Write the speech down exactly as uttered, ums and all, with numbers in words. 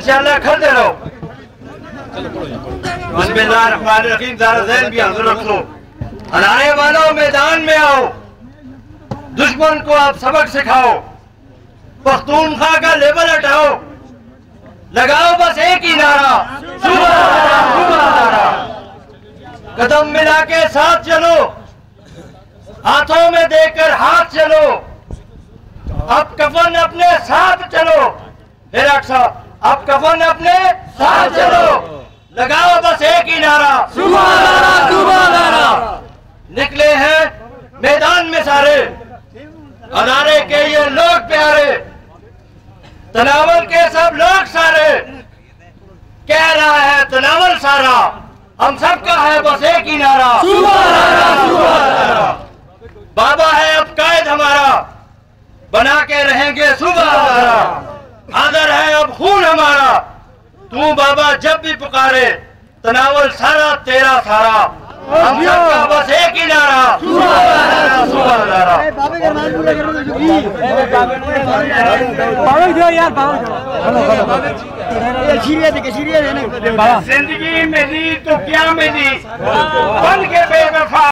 इंशाल्लाह खड़े रहो। बिस्मिल्लाहिर्रहमानिर्रहीम। ज़रा ज़हन भी हाज़िर रख लो। अनारे वालों मैदान में आओ, दुश्मन को आप सबक सिखाओ, पख्तूनख्वा का लेबल हटाओ, लगाओ बस एक ही नारा, सुबह नारा, सुबह नारा। कदम मिला के साथ चलो, हाथों में देकर हाथ चलो, अब कफन अपने साथ चलो। हे डॉक्टर साहब, अब कफन अपने साथ चलो, लगाओ बस एक ही नारा, सुबह नारा, सुबह नारा। निकले हैं मैदान में सारे, अदारे के ये लोग प्यारे, तनावल के सब लोग सारे, कह रहा है तनावल सारा, हम सबका है बस एक ही नारा, सुबह नारा, सुबह नारा। बाबा है अब कायद हमारा, बना के रहेंगे सुबह नारा। आदर है अब खून हमारा, तू बाबा जब भी पुकारे, तनावल सारा तेरा सारा, हम सबका बस एक ही नारा, सुबह नारा, सुबह नारा। जिंदगी मिली तो क्या मिली, बन के बेवफा